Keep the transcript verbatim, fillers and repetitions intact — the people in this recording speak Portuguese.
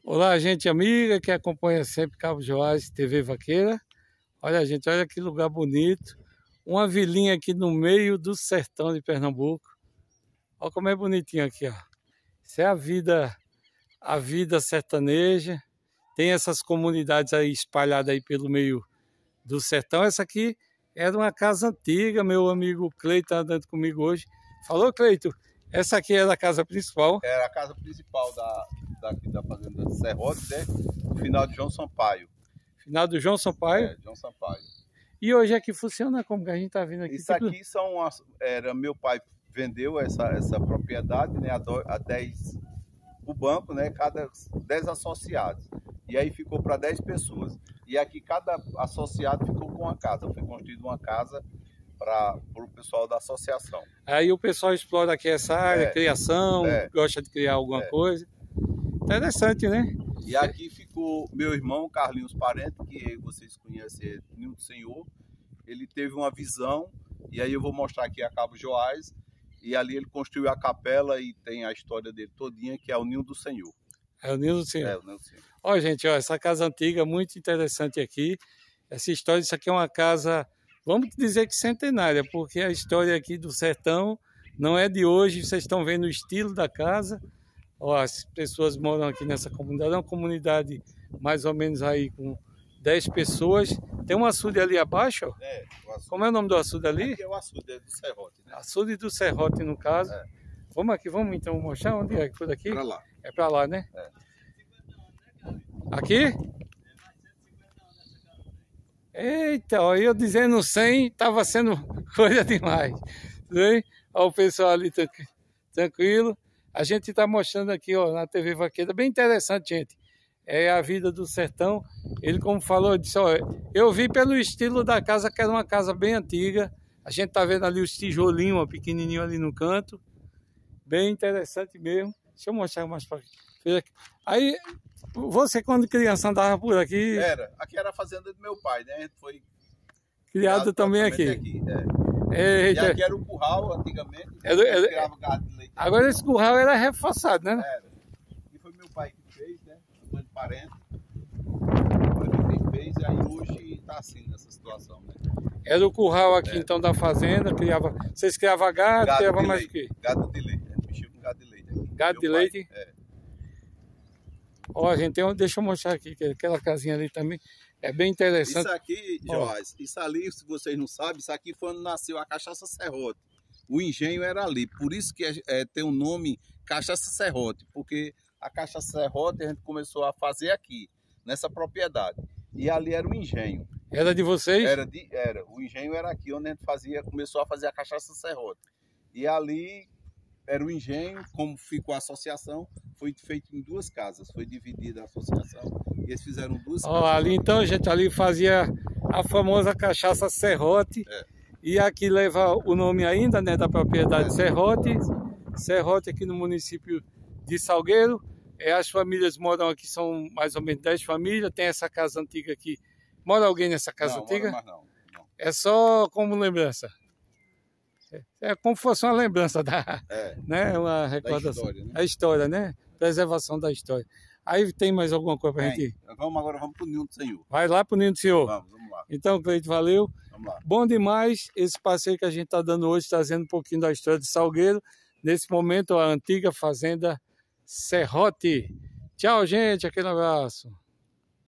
Olá, gente amiga que acompanha sempre Cabo Joás T V Vaqueira. Olha, gente, olha que lugar bonito. Uma vilinha aqui no meio do sertão de Pernambuco. Olha como é bonitinho aqui, ó. Isso é a vida, a vida sertaneja. Tem essas comunidades aí espalhadas aí pelo meio do sertão. Essa aqui era uma casa antiga, meu amigo Cleito está andando comigo hoje. Falou, Cleito? Essa aqui era a casa principal. Era a casa principal da, daqui da fazenda de Serrote, né? No final de João Sampaio. Final do João Sampaio? É, João Sampaio. E hoje é que funciona como que a gente está vindo aqui? Isso aqui são as, era meu pai vendeu essa, essa propriedade, né, a, do, a dez o banco, né, cada dez associados. E aí ficou para dez pessoas. E aqui cada associado ficou com uma casa. Foi construída uma casa para o pessoal da associação. Aí o pessoal explora aqui essa área, é, criação, é, gosta de criar alguma é. coisa. Interessante, né? E aqui ficou meu irmão Carlinhos Parente, que vocês conhecem, Ninho do Senhor. Ele teve uma visão, e aí eu vou mostrar aqui a Cabo Joás, e ali ele construiu a capela e tem a história dele todinha, que é o Ninho do Senhor. É o Ninho do Senhor. É, o Ninho do Senhor. Ó, gente, ó, essa casa antiga, muito interessante aqui. Essa história, isso aqui é uma casa, vamos dizer que centenária, porque a história aqui do sertão não é de hoje. Vocês estão vendo o estilo da casa. Ó, as pessoas moram aqui nessa comunidade, é uma comunidade mais ou menos aí com dez pessoas. Tem um açude ali abaixo, ó. É, o açude. Como é o nome do açude ali? Aqui é o açude é do Serrote, né? Açude do Serrote, no caso. É. Vamos aqui, vamos então mostrar onde é, por aqui? Para lá. É para lá, né? É. Aqui? Eita, ó, eu dizendo cem, estava sendo coisa demais. Olha o pessoal ali tranquilo. A gente está mostrando aqui, ó, na T V Vaqueira, bem interessante, gente. É a vida do sertão. Ele, como falou, disse, ó, eu vi pelo estilo da casa que era uma casa bem antiga. A gente tá vendo ali os tijolinhos, ó, pequenininho ali no canto. Bem interessante mesmo. Deixa eu mostrar mais para aqui. Aí, você quando criança andava por aqui? Era. Aqui era a fazenda do meu pai, né? A gente foi criado, criado também aqui. aqui é. Eita. E aqui era o curral antigamente. Era, era, criava gado de leite. Agora esse curral era reforçado, né? Era. E foi meu pai que fez, né? Mãe de parente. Ele fez e aí hoje está assim nessa situação, né? Era o curral aqui é. então da fazenda, criava. Vocês criavam gado, gado criava mais o quê? Gado de leite, a gente mexia com gado de leite aqui. Gado de pai, leite? É. Ó, gente, tem um, deixa eu mostrar aqui, que aquela casinha ali também é bem interessante. Isso aqui, Joás, isso ali, se vocês não sabem, isso aqui foi onde nasceu a Cachaça Serrote. O engenho era ali, por isso que é, tem o nome Cachaça Serrote, porque a Cachaça Serrote a gente começou a fazer aqui, nessa propriedade. E ali era o engenho. Era de vocês? Era, de, era. O engenho era aqui, onde a gente fazia, começou a fazer a Cachaça Serrote. E ali era o engenho, como ficou a associação, foi feito em duas casas. Foi dividida a associação e eles fizeram duas Ó, casas. Ali então, gente, ali fazia a famosa Cachaça Serrote. É. E aqui leva o nome ainda, né, da propriedade é. Serrote. Serrote aqui no município de Salgueiro. É, as famílias moram aqui, são mais ou menos dez famílias. Tem essa casa antiga aqui. Mora alguém nessa casa não, antiga? Mora mais não, não. É só como lembrança. É como se fosse uma lembrança da, é, né, uma recordação. Da história, né? A história, né? Preservação da história. Aí tem mais alguma coisa pra tem. gente ir? Vamos agora, vamos pro Ninho do Senhor. Vai lá pro Ninho do Senhor. Vamos, vamos lá. Então, Cleito, valeu. Vamos lá. Bom demais esse passeio que a gente tá dando hoje, trazendo um pouquinho da história de Salgueiro. Nesse momento, a antiga fazenda Serrote. Tchau, gente. Aquele abraço.